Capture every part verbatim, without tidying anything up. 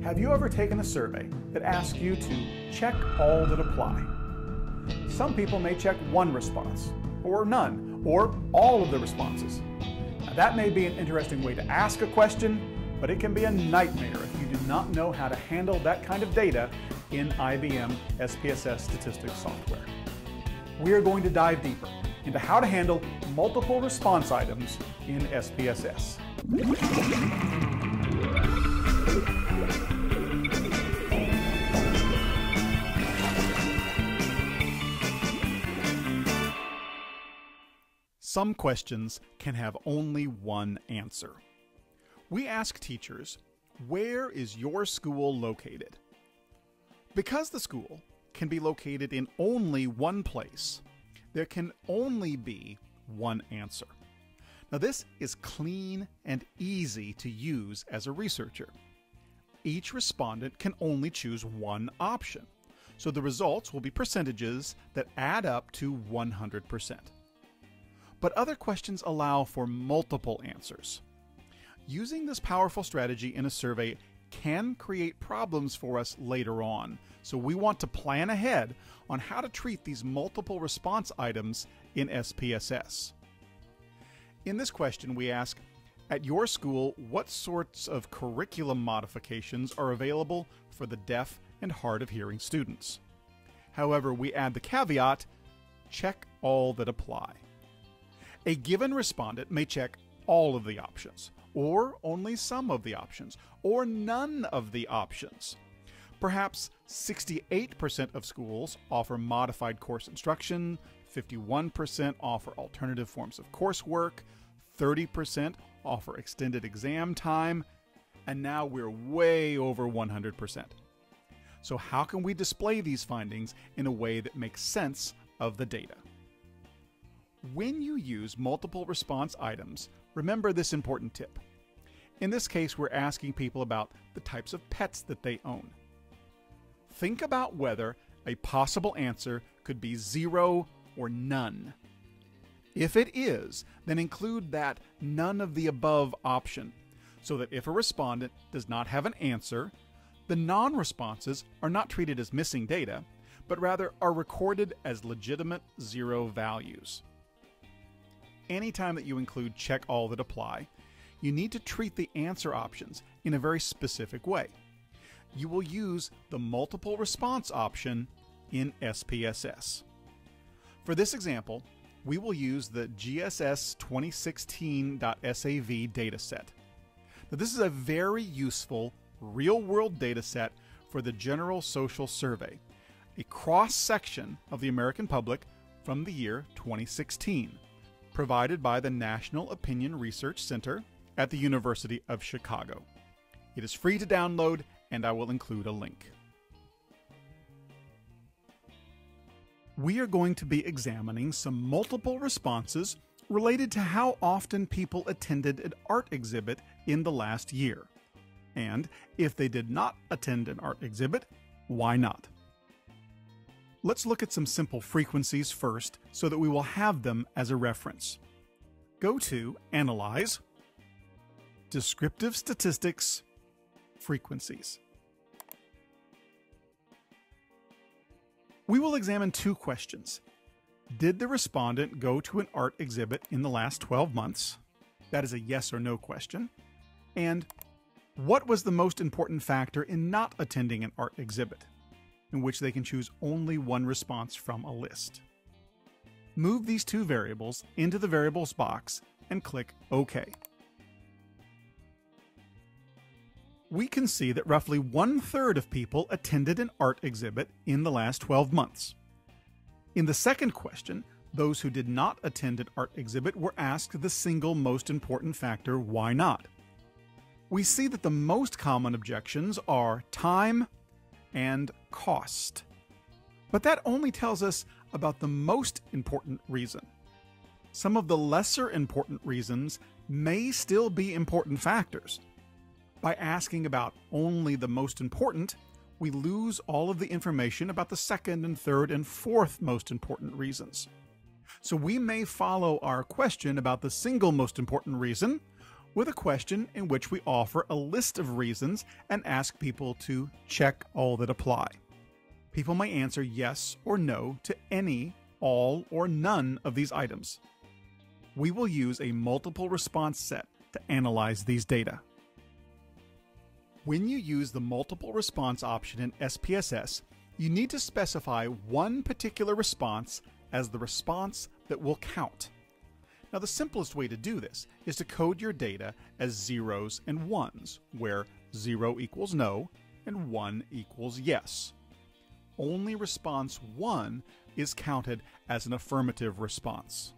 Have you ever taken a survey that asks you to check all that apply? Some people may check one response, or none, or all of the responses. Now, that may be an interesting way to ask a question, but it can be a nightmare if you do not know how to handle that kind of data in I B M S P S S Statistics software. We are going to dive deeper into how to handle multiple response items in S P S S. Some questions can have only one answer. We ask teachers, where is your school located? Because the school can be located in only one place, there can only be one answer. Now this is clean and easy to use as a researcher. Each respondent can only choose one option, so the results will be percentages that add up to one hundred percent. But other questions allow for multiple answers. Using this powerful strategy in a survey can create problems for us later on, so we want to plan ahead on how to treat these multiple response items in S P S S. In this question, we ask, at your school, what sorts of curriculum modifications are available for the deaf and hard of hearing students? However, we add the caveat, check all that apply. A given respondent may check all of the options, or only some of the options, or none of the options. Perhaps sixty-eight percent of schools offer modified course instruction, fifty-one percent offer alternative forms of coursework, thirty percent offer extended exam time, and now we're way over one hundred percent. So how can we display these findings in a way that makes sense of the data? When you use multiple response items, remember this important tip. In this case, we're asking people about the types of pets that they own. Think about whether a possible answer could be zero or none. If it is, then include that none of the above option, so that if a respondent does not have an answer, the non-responses are not treated as missing data, but rather are recorded as legitimate zero values. Anytime that you include check all that apply, you need to treat the answer options in a very specific way. You will use the multiple response option in S P S S. For this example, we will use the G S S twenty sixteen dot S A V dataset. Now, this is a very useful real-world dataset for the General Social Survey, a cross-section of the American public from the year twenty sixteen. Provided by the National Opinion Research Center at the University of Chicago. It is free to download, and I will include a link. We are going to be examining some multiple responses related to how often people attended an art exhibit in the last year. And if they did not attend an art exhibit, why not? Let's look at some simple frequencies first so that we will have them as a reference. Go to Analyze, Descriptive Statistics, Frequencies. We will examine two questions. Did the respondent go to an art exhibit in the last twelve months? That is a yes or no question. And what was the most important factor in not attending an art exhibit, in which they can choose only one response from a list. Move these two variables into the variables box and click OK. We can see that roughly one-third of people attended an art exhibit in the last twelve months. In the second question, those who did not attend an art exhibit were asked the single most important factor, why not? We see that the most common objections are time and cost. But that only tells us about the most important reason. Some of the lesser important reasons may still be important factors. By asking about only the most important, we lose all of the information about the second and third and fourth most important reasons. So we may follow our question about the single most important reason with a question in which we offer a list of reasons and ask people to check all that apply. People may answer yes or no to any, all, or none of these items. We will use a multiple response set to analyze these data. When you use the multiple response option in S P S S, you need to specify one particular response as the response that will count. Now, the simplest way to do this is to code your data as zeros and ones, where zero equals no and one equals yes. Only response one is counted as an affirmative response.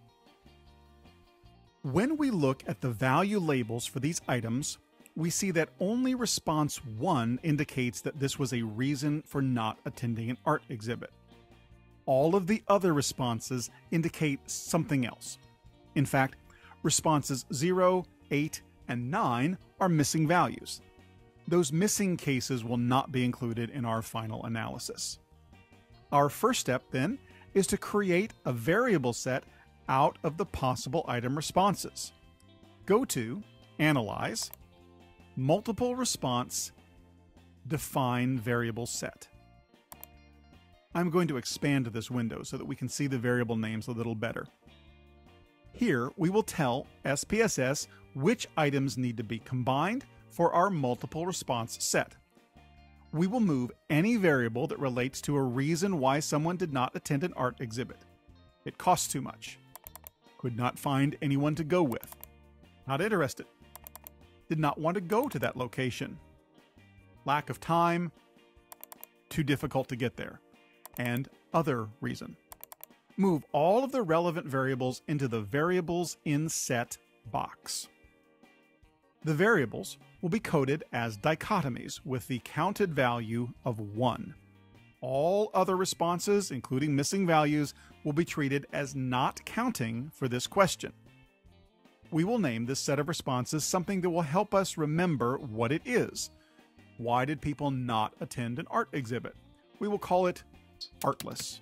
When we look at the value labels for these items, we see that only response one indicates that this was a reason for not attending an art exhibit. All of the other responses indicate something else. In fact, responses zero, eight, and nine are missing values. Those missing cases will not be included in our final analysis. Our first step, then, is to create a variable set out of the possible item responses. Go to Analyze, Multiple Response, Define Variable Set. I'm going to expand this window so that we can see the variable names a little better. Here, we will tell S P S S which items need to be combined for our multiple response set. We will move any variable that relates to a reason why someone did not attend an art exhibit. It costs too much. Could not find anyone to go with. Not interested. Did not want to go to that location. Lack of time. Too difficult to get there. And other reason. Move all of the relevant variables into the Variables in Set box. The variables will be coded as dichotomies with the counted value of one. All other responses, including missing values, will be treated as not counting for this question. We will name this set of responses something that will help us remember what it is. Why did people not attend an art exhibit? We will call it Artless.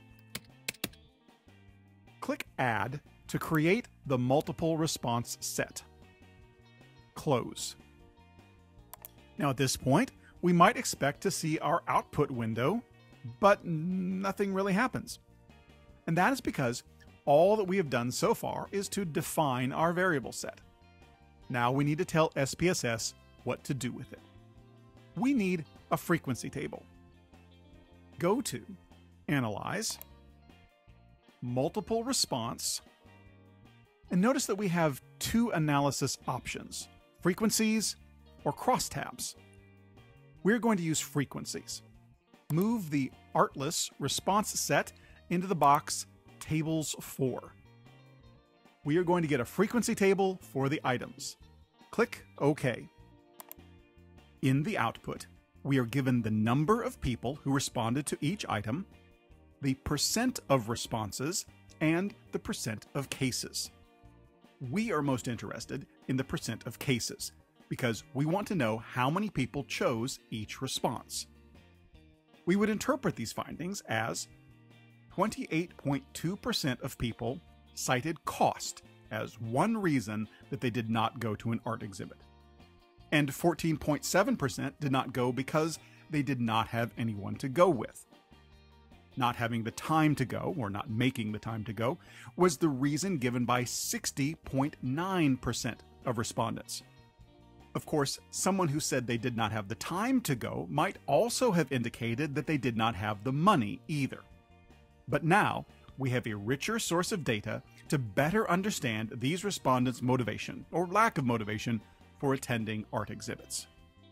Click Add to create the multiple response set. Close. Now at this point, we might expect to see our output window, but nothing really happens. And that is because all that we have done so far is to define our variable set. Now we need to tell S P S S what to do with it. We need a frequency table. Go to Analyze, Multiple Response, and notice that we have two analysis options, frequencies or crosstabs. We're going to use frequencies. Move the Artless response set into the box Tables for. We are going to get a frequency table for the items. Click OK. In the output, we are given the number of people who responded to each item, the percent of responses, and the percent of cases. We are most interested in the percent of cases because we want to know how many people chose each response. We would interpret these findings as twenty-eight point two percent of people cited cost as one reason that they did not go to an art exhibit, and fourteen point seven percent did not go because they did not have anyone to go with. Not having the time to go, or not making the time to go, was the reason given by sixty point nine percent of respondents. Of course, someone who said they did not have the time to go might also have indicated that they did not have the money either. But now, we have a richer source of data to better understand these respondents' motivation, or lack of motivation, for attending art exhibits.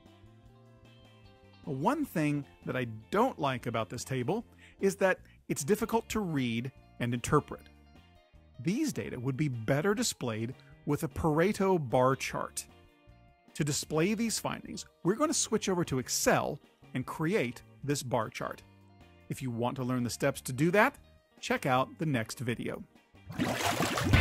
One thing that I don't like about this table is that it's difficult to read and interpret. These data would be better displayed with a Pareto bar chart. To display these findings, we're going to switch over to Excel and create this bar chart. If you want to learn the steps to do that, check out the next video.